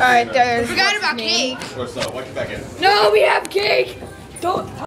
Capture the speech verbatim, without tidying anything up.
Alright, there's. Forgot about cake. What's up? Watch your back end. No, we have cake! Don't.